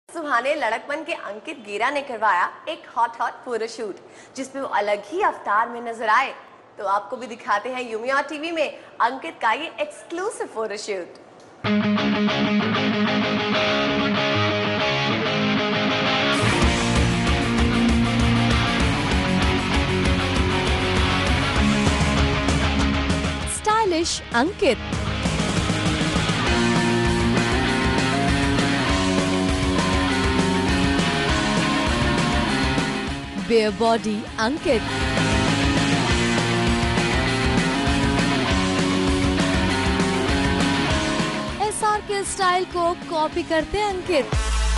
सुहाने लड़कपन के अंकित गेरा ने करवाया एक हॉट फोटोशूट जिसमें वो अलग ही अवतार में नजर आए। तो आपको भी दिखाते हैं यूमिया टीवी में अंकित का ये exclusive photoshoot. Stylish Ankit, bare body Ankit, SR K style को कॉपी करते अंकित।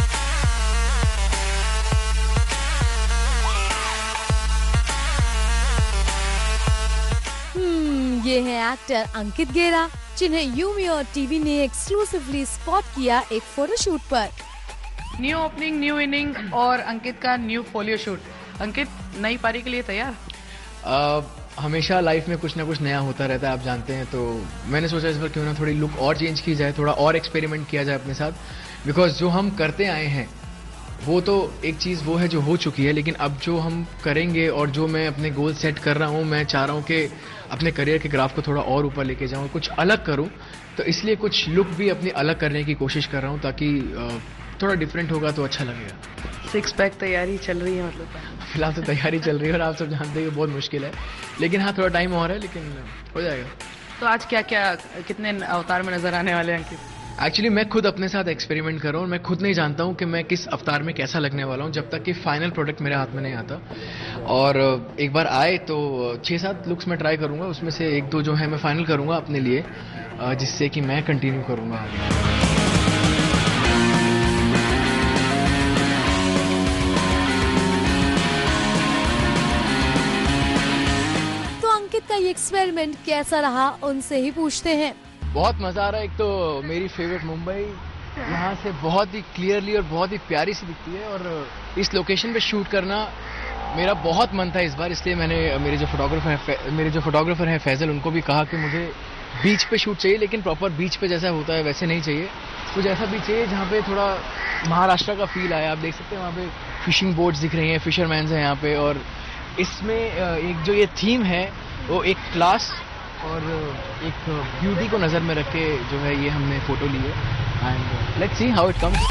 ये है एक्टर अंकित गेरा, जिन्हें यूमिया टीवी ने एक्सक्लूसिवली स्पॉट किया एक फोटोशूट पर। न्यू ओपनिंग, न्यू इनिंग और अंकित का न्यू फोलियो शूट। अंकित, नई पारी के लिए तैयार? हमेशा लाइफ में कुछ ना कुछ नया होता रहता है, आप जानते हैं। तो मैंने सोचा इस बार क्यों ना थोड़ी लुक और चेंज की जाए, थोड़ा और एक्सपेरिमेंट किया जाए अपने साथ। बिकॉज जो हम करते आए हैं वो तो एक चीज़ वो है जो हो चुकी है, लेकिन अब जो हम करेंगे और जो मैं अपने गोल सेट कर रहा हूँ, मैं चाह रहा हूँ कि अपने करियर के ग्राफ को थोड़ा और ऊपर लेके जाऊँ, कुछ अलग करूँ। तो इसलिए कुछ लुक भी अपनी अलग करने की कोशिश कर रहा हूँ, ताकि थोड़ा डिफरेंट होगा तो अच्छा लगेगा। 6 पैक तैयारी चल रही है मतलब? फिलहाल तो तैयारी चल रही है और आप सब जानते हैं कि बहुत मुश्किल है, लेकिन हाँ थोड़ा टाइम और है, लेकिन हो जाएगा। तो आज क्या क्या कितने अवतार में नजर आने वाले हैं अंकित? एक्चुअली मैं खुद अपने साथ एक्सपेरिमेंट कर रहा हूँ और मैं खुद नहीं जानता हूँ कि मैं किस अवतार में कैसा लगने वाला हूँ, जब तक कि फाइनल प्रोडक्ट मेरे हाथ में नहीं आता। और एक बार आए तो 6-7 लुक्स मैं ट्राई करूँगा, उसमें से 1-2 जो है मैं फाइनल करूँगा अपने लिए, जिससे कि मैं कंटिन्यू करूँगा आगे। अंकित का ये एक्सपेरिमेंट कैसा रहा, उनसे ही पूछते हैं। बहुत मजा आ रहा है। एक तो मेरी फेवरेट मुंबई यहाँ से बहुत ही क्लियरली और बहुत ही प्यारी सी दिखती है, और इस लोकेशन पे शूट करना मेरा बहुत मन था इस बार। इसलिए मैंने मेरे जो फोटोग्राफर हैं फैजल, उनको भी कहा कि मुझे बीच पे शूट चाहिए, लेकिन प्रॉपर बीच पे जैसा होता है वैसे नहीं चाहिए, कुछ ऐसा भी चाहिए जहाँ पे थोड़ा महाराष्ट्र का फील आया। आप देख सकते हैं वहाँ पे फिशिंग बोट्स दिख रही हैं, फिशरमैन्स हैं यहाँ पे, और इसमें एक जो ये थीम है वो एक क्लास और एक ब्यूटी को नज़र में रख के जो है ये हमने फोटो ली है। And let's see how it comes.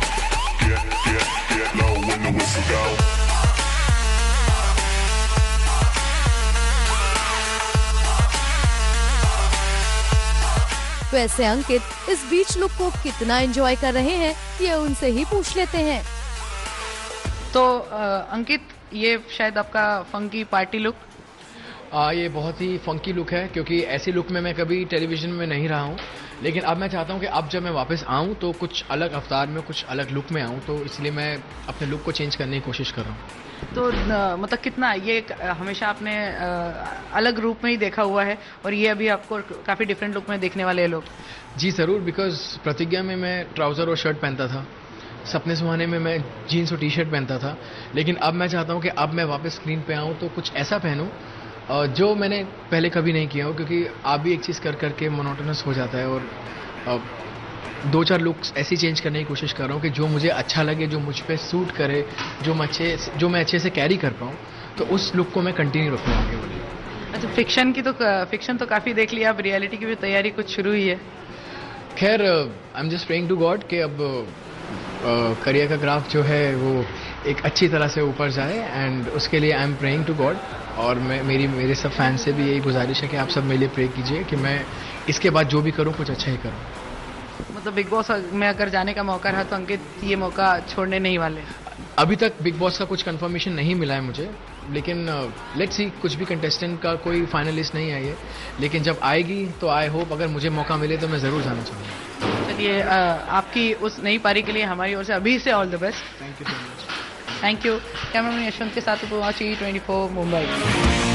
वैसे अंकित इस बीच लुक को कितना एंजॉय कर रहे हैं ये उनसे ही पूछ लेते हैं। तो अंकित, ये शायद आपका फंकी पार्टी लुक? ये बहुत ही फंकी लुक है, क्योंकि ऐसी लुक में मैं कभी टेलीविजन में नहीं रहा हूँ, लेकिन अब मैं चाहता हूँ कि अब जब मैं वापस आऊँ तो कुछ अलग अवतार में, कुछ अलग लुक में आऊँ, तो इसलिए मैं अपने लुक को चेंज करने की कोशिश कर रहा हूँ। तो मतलब कितना ये हमेशा आपने अलग रूप में ही देखा हुआ है, और ये अभी आपको काफ़ी डिफरेंट लुक में देखने वाले हैं लोग? जी ज़रूर, बिकॉज प्रतिज्ञा में मैं ट्राउज़र और शर्ट पहनता था, सपने सुहाने में मैं जीन्स और टी शर्ट पहनता था, लेकिन अब मैं चाहता हूँ कि अब मैं वापस स्क्रीन पे आऊँ तो कुछ ऐसा पहनूँ जो मैंने पहले कभी नहीं किया हो, क्योंकि आप भी एक चीज़ कर करके मोनोटोनस हो जाता है। और 2-4 लुक्स ऐसी चेंज करने की कोशिश कर रहा हूँ कि जो मुझे अच्छा लगे, जो मुझ पे सूट करे, जो मैं अच्छे से कैरी कर पाऊँ, तो उस लुक को मैं कंटिन्यू रखूँ आगे वाले। अच्छा, फिक्शन तो काफ़ी देख लिया, अब रियलिटी की भी तैयारी कुछ शुरू हुई है? खैर, I am just praying to God कि अब करियर का ग्राफ जो है वो एक अच्छी तरह से ऊपर जाए, एंड उसके लिए I am praying to God. और मेरे सब फैन से भी यही गुजारिश है कि आप सब मेरे लिए प्रे कीजिए कि मैं इसके बाद जो भी करूं कुछ अच्छा ही करूं। मतलब बिग बॉस में अगर जाने का मौका रहा तो अंकित ये मौका छोड़ने नहीं वाले? अभी तक बिग बॉस का कुछ कंफर्मेशन नहीं मिला है मुझे, लेकिन लेट्स सी, कुछ भी कंटेस्टेंट का कोई फाइनलिस्ट नहीं आई है, लेकिन जब आएगी तो आई होप अगर मुझे मौका मिले तो मैं ज़रूर जाना चाहूँगा। चलिए, आपकी उस नई पारी के लिए हमारी ओर से अभी से all the best. Thank you so much. Thank you. Cameraman Yashwant के साथ T24 मुंबई।